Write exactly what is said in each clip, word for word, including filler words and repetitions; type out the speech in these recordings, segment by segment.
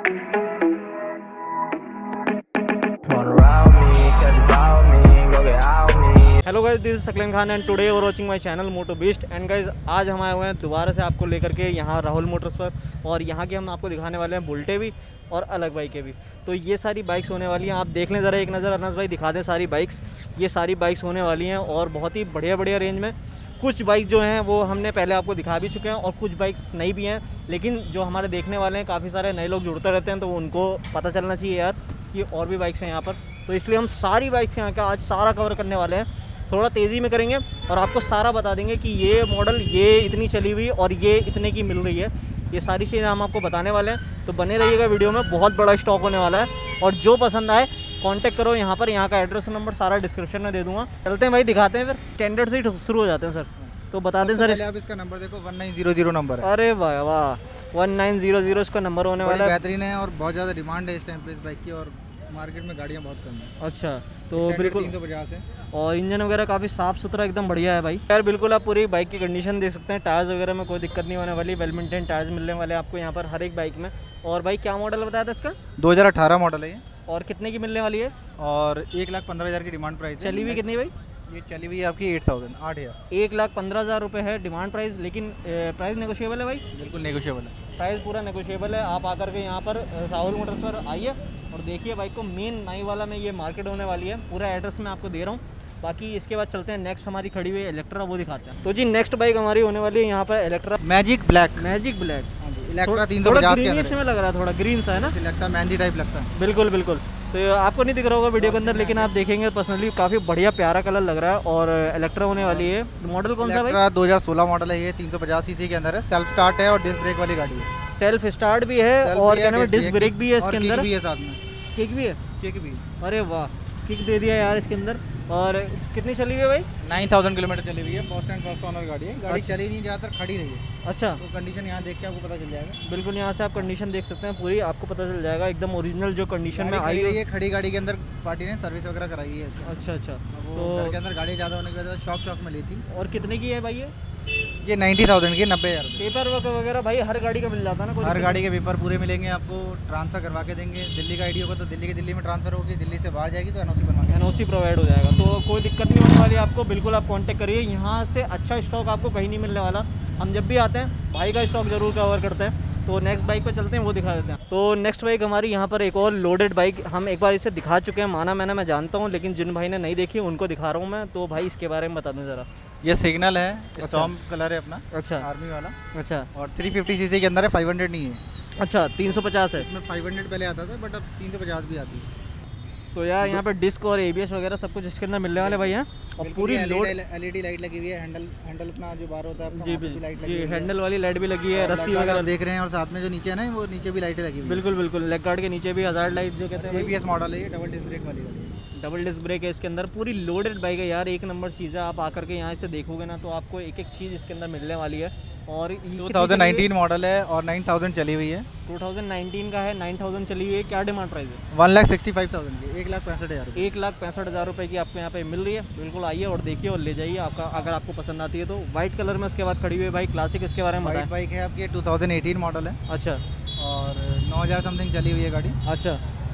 Hello guys, this is Saqlain Khan and today you are watching my channel Moto Beast. And guys, आज हम आए हुए हैं दोबारा से आपको लेकर के यहाँ राहुल मोटर्स पर, और यहाँ की हम आपको दिखाने वाले हैं बुलेटें भी और अलग बाइकें भी। तो ये सारी बाइक्स होने वाली हैं, आप देख लें ज़रा एक नज़र। अनस भाई दिखा दें सारी बाइक्स। ये सारी बाइक्स होने वाली हैं और बहुत ही बढ़िया बढ़िया रेंज में। कुछ बाइक जो हैं वो हमने पहले आपको दिखा भी चुके हैं और कुछ बाइक्स नई भी हैं, लेकिन जो हमारे देखने वाले हैं काफ़ी सारे नए लोग जुड़ते रहते हैं, तो उनको पता चलना चाहिए यार कि और भी बाइक्स हैं यहाँ पर। तो इसलिए हम सारी बाइक्स यहाँ का आज सारा कवर करने वाले हैं। थोड़ा तेज़ी में करेंगे और आपको सारा बता देंगे कि ये मॉडल ये इतनी चली हुई और ये इतने की मिल रही है। ये सारी चीज़ें हम आपको बताने वाले हैं, तो बने रहिएगा वीडियो में। बहुत बड़ा स्टॉक होने वाला है और जो पसंद आए कांटेक्ट करो यहाँ पर। यहाँ का एड्रेस नंबर सारा डिस्क्रिप्शन में दे दूँगा। चलते हैं भाई, दिखाते हैं फिर। स्टैंडर्ड से ही शुरू हो जाते हैं सर, तो बता दें सर। आप इसका नंबर देखो, one nine zero zero number है। अरे वाह वाह, वन नाइन ज़ीरो ज़ीरो इसका नंबर होने वाला है। बेहतरीन है और बहुत ज़्यादा डिमांड है इस टाइम पे इस बाइक की, और मार्केट में गाड़ियाँ बहुत कम है। अच्छा, तो बिल्कुल तीन सौ पचास है और इंजन वगैरह काफ़ी साफ़ सुथरा एकदम बढ़िया है भाई यार। बिल्कुल आप पूरी बाइक की कंडीशन देख सकते हैं। टायर्स वगैरह में कोई दिक्कत नहीं होने वाली। वेल मेंटेन टायर्स मिलने वाले आपको यहाँ पर हर एक बाइक में। और भाई क्या मॉडल बताया था इसका? दो हज़ार अठारह मॉडल है ये। और कितने की मिलने वाली है? और एक लाख पंद्रह हज़ार की डिमांड प्राइस। चली हुई कितनी भाई? ये चली हुई है आपकी एट थाउजेंड आठ हज़ार एक लाख पंद्रह हज़ार रुपये है डिमांड प्राइस, लेकिन प्राइस नेगोशिएबल है भाई। बिल्कुल नेगोशिएबल है, प्राइस पूरा नेगोशिएबल है। आप आकर के यहाँ पर राहुल मोटर्स पर आइए और देखिए बाइक को। मेन नाई वाला में ये मार्केट होने वाली है। पूरा एड्रेस मैं आपको दे रहा हूँ। बाकी इसके बाद चलते हैं नेक्स्ट हमारी खड़ी हुई इलेक्ट्रा, वो दिखाते हैं। तो जी नेक्स्ट बाइक हमारी होने वाली है यहाँ पर Electra magic black. Magic black Electra तीन सौ पचास के अंदर में लग रहा है, थोड़ा ग्रीन सा है ना, लगता है मेहंदी टाइप लगता है। बिल्कुल बिल्कुल। तो आपको नहीं दिख रहा होगा वीडियो के अंदर, लेकिन आप देखेंगे पर्सनली काफ़ी बढ़िया प्यारा कलर लग रहा है। और इलेक्ट्रा होने वाली है। मॉडल कौन सा भाई? दो हज़ार सोलह मॉडल है ये, तीन सौ पचास सीसी के अंदर है। सेल्फ स्टार्ट है और डिस्क ब्रेक वाली गाड़ी है। सेल्फ स्टार्ट भी है और क्या नाम है, डिस्क ब्रेक भी है इसके अंदर। भी है साथ में, किक भी है। किक भी। अरे वाह, किक दे दिया यार इसके अंदर। और कितनी चली हुई है भाई? नाइन थाउजेंड किलोमीटर चली हुई है। फर्स्ट एंड फर्स्ट ओनर गाड़ी है। गाड़ी चली नहीं, ज़्यादातर खड़ी रही है। अच्छा, तो कंडीशन यहाँ देख के आपको पता चल जाएगा। बिल्कुल, यहाँ से आप कंडीशन देख सकते हैं पूरी, आपको पता चल जाएगा एकदम ओरिजिनल जो कंडीशन में आई है। खड़ी गाड़ी के अंदर पार्टी ने सर्विस वगैरह कराई है इसका। अच्छा अच्छा, तो घर के अंदर गाड़ी ज़्यादा होने की वजह से शॉक शॉक में ली थी। और कितने की है भाई ये? ये नाइन्टी थाउजेंड की, नब्बे हज़ार। पेपर वगैरह भाई हर गाड़ी का मिल जाता है ना? हर गाड़ी के पेपर पूरे मिलेंगे आपको। ट्रांसफर करवा के देंगे। दिल्ली का आईडी होगा तो दिल्ली के दिल्ली में ट्रांसफर होगी, दिल्ली से बाहर जाएगी तो एनओसी बनवा एनओसी प्रोवाइड हो जाएगा। तो कोई दिक्कत नहीं होने वाली आपको। बिल्कुल आप कांटेक्ट करिए। यहाँ से अच्छा स्टॉक आपको कहीं नहीं मिलने वाला। हम जब भी आते हैं भाई का स्टॉक जरूर कवर करते हैं। तो नेक्स्ट बाइक पे चलते हैं, वो दिखा देते हैं। तो नेक्स्ट बाइक हमारी यहाँ पर एक और लोडेड बाइक, हम एक बार इसे दिखा चुके हैं, माना मैंने मैं जानता हूँ, लेकिन जिन भाई ने नहीं देखी उनको दिखा रहा हूँ मैं। तो भाई इसके बारे में बता दें ज़रा। ये सिग्नल है, स्टॉर्म कलर है अपना। अच्छा, आर्मी वाला। अच्छा, और थ्री फिफ्टी सीसी के अंदर है, फाइव हंड्रेड नहीं है। अच्छा, तीन सौ पचास है। इसमें फाइव हंड्रेड पहले आता था, बट अब तीन सौ पचास भी आती है। तो यार यहाँ पर डिस्क और एबीएस वगैरह सब कुछ इसके अंदर मिलने वाले भाई हैं। और पूरी लोड एलईडी लाइट लगी हुई है। हैंडल हैंडल अपना जो बार होता है, जी जी, हैंडल वाली लाइट भी लगी है। रस्सी वगैरह देख रहे हैं, और साथ में जो नीचे है ना, वो नीचे भी लाइटें लगी हुई है। बिल्कुल बिल्कुल, लेग गार्ड के नीचे भी हज़ार लाइट जो कहते हैं। एबीएस मॉडल है ये, डबल डिस्क ब्रेक वाली गाड़ी। डबल डिस्क ब्रेक है इसके अंदर। पूरी लोडेड बाइक है यार, एक नंबर चीज़ है। आप आकर के यहाँ से देखोगे ना तो आपको एक एक चीज़ इसके अंदर मिलने वाली है। और टू थाउजेंड नाइनटीन मॉडल है और नाइन थाउजेंड चली हुई है। टू थाउजेंड नाइनटीन का है, नाइन थाउजेंड चली हुई है। क्या डिमांड प्राइस है? One lakh sixty five thousand की, एक लाख पैंसठ हज़ार एक लाख पैंसठ हज़ार रुपये की आपको यहाँ पे मिल रही है। बिल्कुल आइए और देखिए और ले जाइए आपका, अगर आपको पसंद आती है तो। वाइट कलर में इसके बाद खड़ी हुई है बाइक, क्लासिक। इसके बारे में बताएं। बाइक है आपकी, टू थाउजेंड एटीन मॉडल है। अच्छा, और नौ हज़ार समथिंग चली हुई है गाड़ी। अच्छा,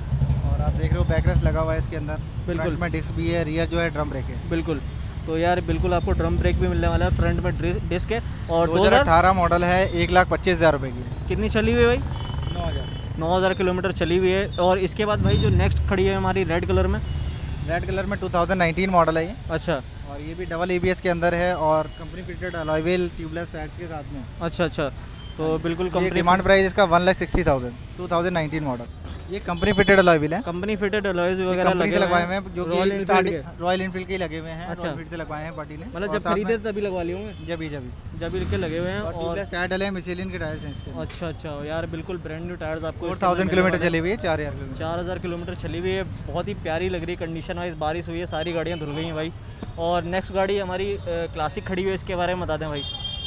और आप देख रहे हो बैकरेस्ट लगा हुआ है इसके अंदर। बिल्कुल में डिस्क भी है, रियर जो है ड्रम ब्रेक है। बिल्कुल। तो यार बिल्कुल आपको ड्रम ब्रेक भी मिलने वाला है। फ्रंट में डिस्क है। और दो हज़ार अठारह मॉडल है, एक लाख पच्चीस हज़ार रुपये की। कितनी चली हुई है भाई? नौ हज़ार नौ हज़ार किलोमीटर चली हुई है। और इसके बाद भाई जो नेक्स्ट खड़ी है हमारी रेड कलर में, रेड कलर में टू थाउजेंड नाइनटीन मॉडल है ये। अच्छा, और ये भी डबल एबीएस के अंदर है और company fitted alloy wheel tubeless tyres के साथ में। अच्छा अच्छा, तो बिल्कुल कंपनी डिमांड प्राइस इसका one lakh sixty thousand, two thousand nineteen model. ये कंपनी फिटेड अलॉय व्हील है। कंपनी फिटेड अलॉयज वगैरह कंपनी से लगवाए हुए हैं, जो रॉयल कि रॉयल एनफील्ड के लगे हुए हैं। अच्छा, रॉयल से लगवाए हैं पार्टी ने। मतलब जब खरीदे तभी लगवा लिए होंगे? जब ही जब ही जब ही के लगे हुए हैं। और ट्यूबलेस टायर डले हैं, मिशेलिन के टायर्स हैं इसके। अच्छा अच्छा यार, बिल्कुल ब्रांड न्यू टायर्स आपको। फोर थाउजेंड किलोमीटर चली हुई है, चार हज़ार किलोमीटर चार हज़ार किलोमीटर चली हुई है। बहुत ही प्यारी लग रही है कंडीशन वाइज। बारिश हुई है, सारी गाड़ियाँ धुल गई हैं भाई। और नेक्स्ट गाड़ी हमारी क्लासिक खड़ी हुई है, इसके बारे में बता दें भाई।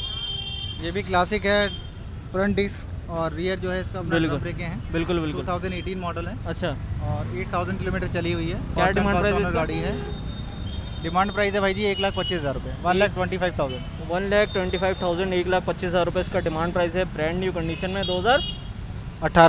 ये भी क्लासिक है, फ्रंट डिस्क और रियर जो है इसका बिल्कुल ब्रेकें हैं। बिल्कुल बिल्कुल। टू थाउजेंड एटीन मॉडल है। अच्छा, और एट थाउजेंड किलोमीटर चली हुई है। क्या डिमांड प्राइस इसका? गाड़ी है, डिमांड प्राइस है भाई जी एक लाख पच्चीस हज़ार रुपये, one lakh twenty five thousand one lakh twenty five thousand एक लाख पच्चीस हज़ार रुपये इसका डिमांड प्राइस है। ब्रांड न्यू कंडीशन में दो हज़ार अठारह दो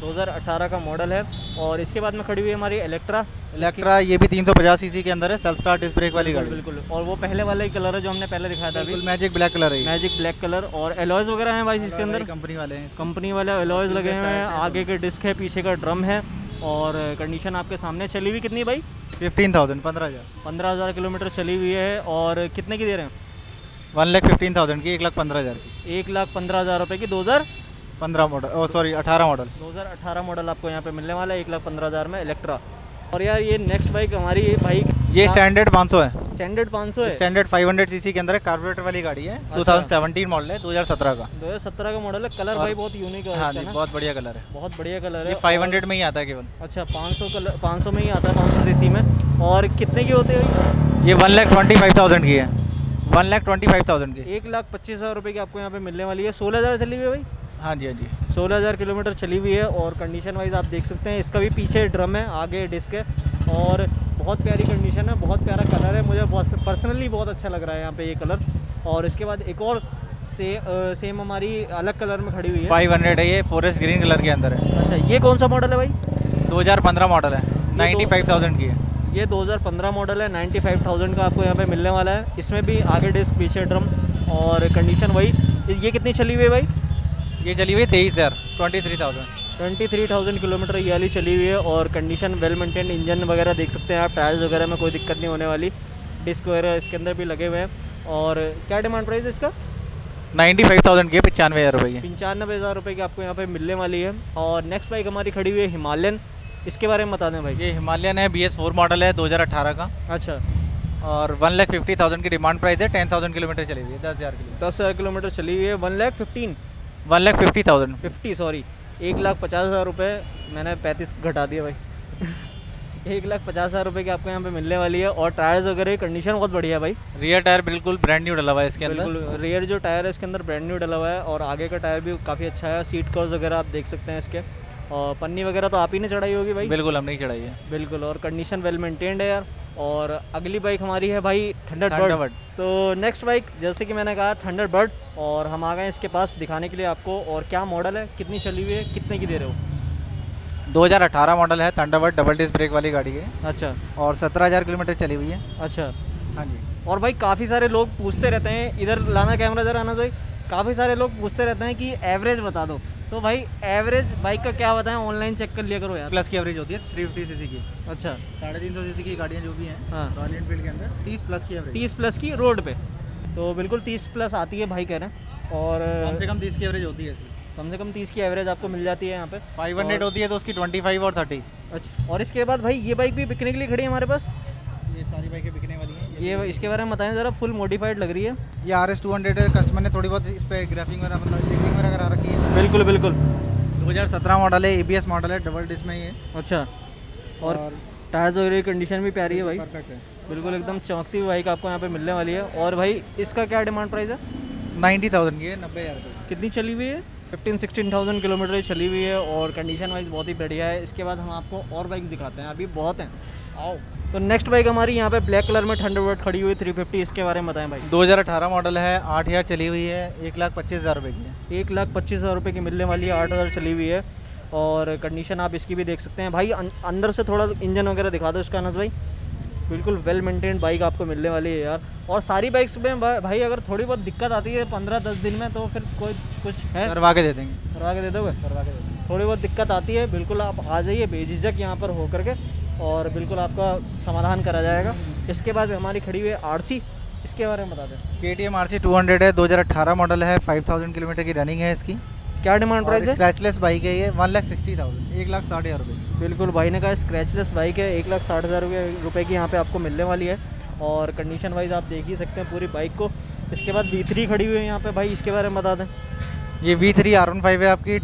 दो हज़ार अठारह का मॉडल है। और इसके बाद में खड़ी हुई है हमारी इलेक्ट्रा। इलेक्ट्रा ये भी तीन सौ पचास सीसी के अंदर है, सेल्फ स्टार्ट डिस्क ब्रेक वाली गाड़ी। बिल्कुल। और वो पहले वाला ही कलर है जो हमने पहले दिखाया था अभी, मैजिक ब्लैक कलर है। Magic black colour. और एलॉयज वगैरह हैं भाई इसके अंदर, कंपनी वाले हैं, कंपनी वाले एलॉयज लगे हुए हैं। आगे के डिस्क है, पीछे का ड्रम है। और कंडीशन आपके सामने। चली हुई कितनी भाई? फिफ्टीन थाउजेंड पंद्रह हज़ार पंद्रह हज़ार किलोमीटर चली हुई है। और कितने की दे रहे हैं? वन लाख फिफ्टीन थाउजेंड की, एक लाख पंद्रह हज़ार की। एक लाख पंद्रह हज़ार रुपये की दो हज़ार पंद्रह मॉडल, ओ सॉरी अठारह मॉडल। दो हज़ार अठारह मॉडल आपको यहाँ पे मिलने वाला है एक लाख पंद्रह हज़ार में इलेक्ट्रा। और यार ये नेक्स्ट बाइक हमारी भाई, ये स्टैंडर्ड पाँच सौ है। स्टैंडर्ड पाँच सौ है। स्टैंडर्ड फाइव हंड्रेड सीसी के अंदर है, कार्बोरेटर वाली गाड़ी है। टू थाउजेंड सेवेंटीन मॉडल है, दो हज़ार सत्रह का। दो हज़ार सत्रह का मॉडल है। कलर भाई बहुत यूनिक है। हाँ जी, बहुत बढ़िया कलर है, बहुत बढ़िया कलर है। ये फाइव हंड्रेड में ही आता है केवल। अच्छा, पाँच सौ कलर पाँच सौ में ही आता है, पाँच सौ सीसी में। और कितने की होते हैं ये? One lakh twenty five thousand की है, one lakh twenty five thousand की। एक लाख पच्चीस हज़ार रुपये की आपको यहाँ पे मिलने वाली है। सोलह हज़ार चली हुई है भाई। हाँ जी हाँ जी, सोलह हज़ार किलोमीटर चली हुई है। और कंडीशन वाइज आप देख सकते हैं, इसका भी पीछे ड्रम है, आगे डिस्क है। और बहुत प्यारी कंडीशन है, बहुत प्यारा कलर है। मुझे पर्सनली बहुत अच्छा लग रहा है यहाँ पे ये कलर। और इसके बाद एक और से, आ, सेम हमारी अलग कलर में खड़ी हुई है। फाइव हंड्रेड है, ये फॉरेस्ट ग्रीन कलर के अंदर है। अच्छा, ये कौन सा मॉडल है भाई? दो हज़ार पंद्रह मॉडल है, नाइन्टी फाइव थाउजेंड की है। ये दो हज़ार पंद्रह मॉडल है, नाइन्टी फाइव थाउजेंड का आपको यहाँ पे मिलने वाला है। इसमें भी आगे डिस्क, पीछे ड्रम। और कंडीशन वही। ये कितनी चली हुई है भाई? ये चली हुई है तेईस हज़ार, twenty three thousand twenty three thousand kilometre ये वाली चली हुई है। और कंडीशन वेल मेंटेन, इंजन वगैरह देख सकते हैं आप, टायर्स वगैरह में कोई दिक्कत नहीं होने वाली। डिस्क वगैरह इसके अंदर भी लगे हुए हैं। और क्या डिमांड प्राइस है इसका? नाइन्टी फाइव थाउजेंड की, पचानवे हज़ार रुपये की। पंचानवे हज़ार रुपये की आपको यहाँ पे मिलने वाली है। और नेक्स्ट बाइक हमारी खड़ी हुई है हिमालयन। इसके बारे में बता दें भाई। ये हिमालयन है, बी एस फोर मॉडल है, दो हज़ार अठारह का। अच्छा। और वन लाख फिफ्टी थाउजेंड की डिमांड प्राइस है, टेन थाउजेंड किलोमीटर चली हुई है, दस हज़ार किलोमीटर दस हज़ार किलोमीटर चली हुई है। One lakh fifteen one lakh fifty thousand fifty sorry एक लाख पचास हज़ार रुपये, मैंने पैंतीस घटा दिया भाई। एक लाख पचास हज़ार रुपये की आपको यहाँ पे मिलने वाली है। और टायर्स वगैरह की कंडीशन बहुत बढ़िया है भाई। रियर टायर बिल्कुल ब्रांड न्यू डला हुआ है इसके अंदर। बिल्कुल, रियर जो टायर है इसके अंदर ब्रांड न्यू डला हुआ है। और आगे का टायर भी काफ़ी अच्छा है। सीट कवर्स वगैरह आप देख सकते हैं इसके। और पन्नी वगैरह तो आप ही ने चढ़ाई होगी भाई। बिल्कुल, हमने ही चढ़ाई है। बिल्कुल। और कंडीशन वेल मेंटेन्ड है यार। और अगली बाइक हमारी है भाई थंडरबर्ड। तो नेक्स्ट बाइक जैसे कि मैंने कहा थंडरबर्ड, और हम आ गए इसके पास दिखाने के लिए आपको। और क्या मॉडल है, कितनी चली हुई है, कितने की दे रहे हो? दो हज़ार अठारह मॉडल है, थंडरबर्ड डबल डिस्क ब्रेक वाली गाड़ी है। अच्छा। और सत्रह हज़ार किलोमीटर चली हुई है। अच्छा। हाँ जी। और भाई काफ़ी सारे लोग पूछते रहते हैं, इधर लाना कैमरा, इधर आना भाई। काफ़ी सारे लोग पूछते रहते हैं कि एवरेज बता दो। तो भाई एवरेज बाइक का क्या बताएं, ऑनलाइन चेक कर लिया करो यार। प्लस की एवरेज होती है थ्री फिफ्टी सीसी की। अच्छा। साढ़े तीन सौ सीसी की गाड़ियाँ जो भी हैं हाँ। रॉयल एनफील्ड के अंदर तीस प्लस की एवरेज, तीस प्लस की रोड पे। तो बिल्कुल तीस प्लस आती है भाई कह रहे हैं। और कम से कम तीस की एवरेज होती है ऐसी। कम से कम तीस की एवरेज आपको मिल जाती है यहाँ पे। फाइव हंड्रेड होती है तो उसकी ट्वेंटी फाइव और थर्टी। अच्छा। और इसके बाद भाई ये बाइक भी बिकने के लिए खड़ी है हमारे पास। ये सारी बाइकें बिकने वाली हैं। ये इसके बारे में बताएं ज़रा, फुल मॉडिफाइड लग रही है। ये आर एस टू हंड्रेड है, कस्टमर ने थोड़ी बहुत इस पर ग्राफिंग वगैरह मतलब स्टिकरिंग वगैरह करा रखी है। बिल्कुल बिल्कुल। दो हज़ार सत्रह मॉडल है, ए बी एस मॉडल है, डबल डिस्क में ये। अच्छा। और, और टायर्स वगैरह की कंडीशन भी प्यारी है भाई। परफेक्ट है, बिल्कुल एकदम चमकती हुई बाइक आपको यहाँ पे मिलने वाली है। और भाई इसका क्या डिमांड प्राइस है? नाइन्टी थाउजेंड की है, नब्बे हज़ार रुपये। कितनी चली हुई है? फिफ्टीन सिक्सटीन थाउजेंड किलोमीटर चली हुई है। और कंडीशन वाइज बहुत ही बढ़िया है। इसके बाद हम आपको और बाइक दिखाते हैं, अभी बहुत हैं। आओ। तो नेक्स्ट बाइक हमारी यहाँ पे ब्लैक कलर में थंडरबर्ड खड़ी हुई थ्री फिफ्टी। इसके बारे में बताएं भाई। दो हज़ार अठारह मॉडल है, आठ हज़ार चली हुई है, एक लाख पच्चीस हज़ार रुपये की है। एक लाख पच्चीस हज़ार रुपये की मिलने वाली है, आठ हज़ार चली हुई है। और कंडीशन आप इसकी भी देख सकते हैं भाई। अं, अंदर से थोड़ा इंजन वगैरह दिखा दो इसका अनस भाई। बिल्कुल वेल मेंटेन्ड बाइक आपको मिलने वाली है यार। और सारी बाइक्स में भाई अगर थोड़ी बहुत दिक्कत आती है पंद्रह दस दिन में, तो फिर कोई कुछ है करवा के दे देंगे। करवा के दे दोगे? करवा के दे देंगे। थोड़ी बहुत दिक्कत आती है, बिल्कुल आप आ जाइए बेझिझक यहाँ पर हो करके, और बिल्कुल आपका समाधान करा जाएगा। इसके बाद हमारी खड़ी हुई है आर सी। इसके बारे में बता दें। K T M R C two hundred है, दो हज़ार अठारह मॉडल है, फाइव थाउजेंड किलोमीटर की रनिंग है इसकी। क्या डिमांड प्राइस है? स्क्रैचलेस बाइक है ये, वन लाख सिक्सटी थाउजेंड, एक लाख साठ हज़ार रुपये। बिल्कुल भाई ने कहा स्क्रैचलेस बाइक है, एक लाख साठ हज़ार रुपये की यहाँ पे आपको मिलने वाली है। और कंडीशन वाइज आप देख ही सकते हैं पूरी बाइक को। इसके बाद वी थ्री खड़ी हुई है यहाँ पे भाई। इसके बारे में बता दें। ये V three R one five है आपकी,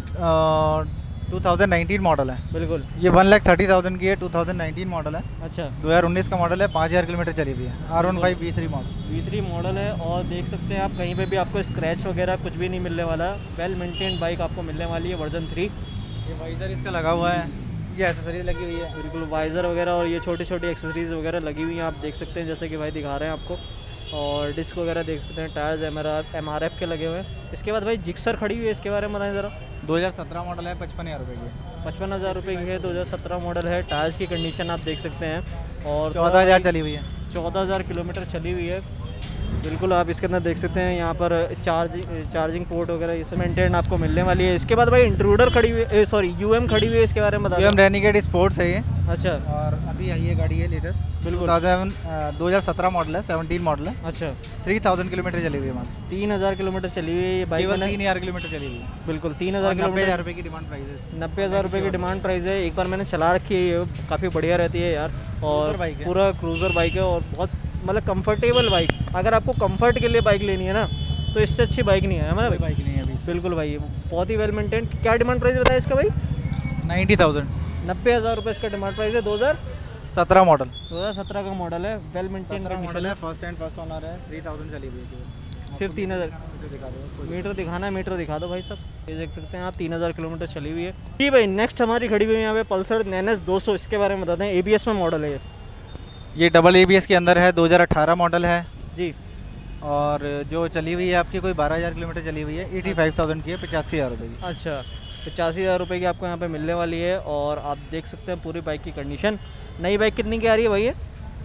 टू थाउजेंड नाइनटीन मॉडल है। बिल्कुल। ये वन लाख थर्टी थाउजेंड की है, टू थाउजेंड नाइनटीन मॉडल है। अच्छा। दो हज़ार उन्नीस का मॉडल है, पाँच हज़ार किलोमीटर चली हुई है। R one five V three model V three model है। और देख सकते हैं आप कहीं पे भी आपको स्क्रैच वगैरह कुछ भी नहीं मिलने वाला। वेल मेंटेन्ड बाइक आपको मिलने वाली है, वर्जन थ्री। ये वाइजर इसका लगा हुआ है, ये एसेसरीज लगी हुई है। बिल्कुल वाइज़र वगैरह और ये छोटी छोटी एक्सेसरीज़ वगैरह लगी हुई हैं, आप देख सकते हैं जैसे कि भाई दिखा रहे हैं आपको। और डिस्क वगैरह देख सकते हैं, tyres M R F M R F के लगे हुए हैं। इसके बाद भाई जिक्सर खड़ी हुई है, इसके बारे में बताएं ज़रा। दो हज़ार सत्रह मॉडल है, पचपन हज़ार रुपये की। पचपन हज़ार रुपये की है, दो हज़ार सत्रह मॉडल है। टायर्स की कंडीशन आप देख सकते हैं और चौदह हज़ार चली हुई है। चौदह हज़ार किलोमीटर चली हुई है। बिल्कुल आप इसके अंदर देख सकते हैं यहाँ पर चार्जिंग चार्जिंग पोर्ट वगैरह ये सब मेंटेन आपको मिलने वाली है। इसके बाद भाई इंट्रूडर खड़ी हुई, सॉरी यूएम खड़ी हुई है, इसके बारे में बता यूएम रेनिगेट स्पोर्ट्स है ये। अच्छा। और अभी ये गाड़ी है लेटेस्ट, बिल्कुल दो हज़ार सत्रह मॉडल है, सत्रह मॉडल है। अच्छा। थ्री थाउजेंड किलोमीटर चली हुई है मात्र। तीन हज़ार किलोमीटर चली हुई है ये बाइक। तीन हज़ार किलोमीटर चली हुई है। बिल्कुल तीन हज़ार नब्बे किलोमीटर हज़ार रुपये की डिमांड प्राइस है। नब्बे हज़ार रुपये की डिमांड प्राइस है। एक बार मैंने चला रखी है, ये काफ़ी बढ़िया रहती है यार। और बाइक है, पूरा क्रूज़र बाइक है और बहुत मतलब कंफर्टेबल बाइक। अगर आपको कंफर्ट के लिए बाइक लेनी है ना तो इससे अच्छी बाइक नहीं है हमारा बाइक नहीं है अभी। बिल्कुल भाई, बहुत ही वेल मेंटेन। क्या डिमांड प्राइस बताया इसका भाई? नाइन्टी थाउजेंड नब्बे हज़ार रुपये इसका डिमांड प्राइस है। दो हज़ार सत्रह मॉडल दो हज़ार सत्रह का मॉडल है, वेल मेंटेन मॉडल है, फर्स्ट एंड फर्स्ट ओनर है। थ्री थाउजेंड चली हुई है। सिर्फ तीन हज़ार दिखा दो, मीटर दिखाना है, मीटर दिखा दो भाई साहब। ये देख सकते हैं आप, तीन हज़ार किलोमीटर चली हुई है। जी भाई, नेक्स्ट हमारी खड़ी हुई है यहाँ पे पल्सर एन एस दो सौ। इसके बारे में बताते हैं। ए बी एस में मॉडल है ये। ये डबल ए बी एस के अंदर है, दो हज़ार अठारह मॉडल है जी। और जो चली हुई है आपकी कोई बारह हज़ार किलोमीटर चली हुई है। एटी फाइव थाउजेंड की है, पचासी हज़ार रुपये की। अच्छा, पचासी हज़ार रुपये की आपको यहाँ पे मिलने वाली है। और आप देख सकते हैं पूरी बाइक की कंडीशन। नई बाइक कितनी की आ रही है भाई ये?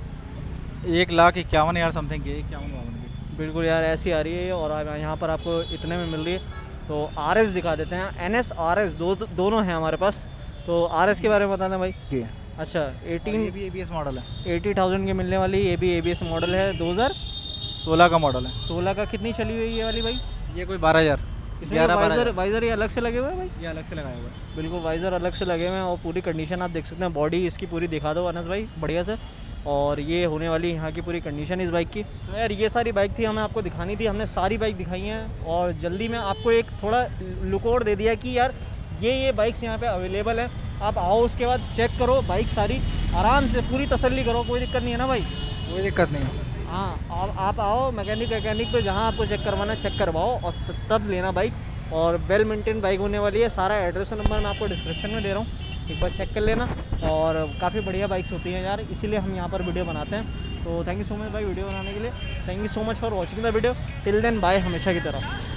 एक लाख इक्यावन हज़ार समथिंग की, इक्यावन बावन की। बिल्कुल यार ऐसी आ रही है। और यहाँ पर आपको इतने में मिल रही है। तो आर एस दिखा देते हैं। एन एस आर एस दो दोनों हैं हमारे पास। तो आर एस के बारे में बताते हैं भाई। अच्छा, एटीन ये भी ए बी एस मॉडल है। एटी थाउजेंड की मिलने वाली। ये भी ए बी एस मॉडल है, दो हज़ार सोलह का मॉडल है। सोलह का। कितनी चली हुई है ये वाली भाई? ये कोई बारह हज़ार ग्यारह वाइजर वाइजर ये अलग से लगे हुए हैं भाई? ये अलग से लगाया हुआ है। बिल्कुल वाइजर अलग से लगे हुए हैं। और पूरी कंडीशन आप देख सकते हैं। बॉडी इसकी पूरी दिखा दो अनस भाई बढ़िया से। और ये होने वाली यहाँ की पूरी कंडीशन इस बाइक की। तो यार ये सारी बाइक थी, हमें आपको दिखानी थी। हमने सारी बाइक दिखाई हैं और जल्दी में आपको एक थोड़ा लुक और दे दिया कि यार ये ये बाइक्स यहाँ पे अवेलेबल है। आप आओ, उसके बाद चेक करो बाइक सारी, आराम से पूरी तसल्ली करो। कोई दिक्कत नहीं है ना भाई? कोई दिक्कत नहीं है। हाँ, आप आप आओ मैकेनिक वैकेनिक पे, जहाँ आपको चेक करवाना चेक करवाओ और तब लेना बाइक। और वेल मेंटेन बाइक होने वाली है। सारा एड्रेस और नंबर मैं आपको डिस्क्रिप्शन में दे रहा हूँ, एक बार चेक कर लेना। और काफ़ी बढ़िया बाइक्स होती हैं यार, इसीलिए हम यहाँ पर वीडियो बनाते हैं। तो थैंक यू सो मच भाई वीडियो बनाने के लिए। Thank you so much for watching the video. Till then bye, हमेशा की तरह।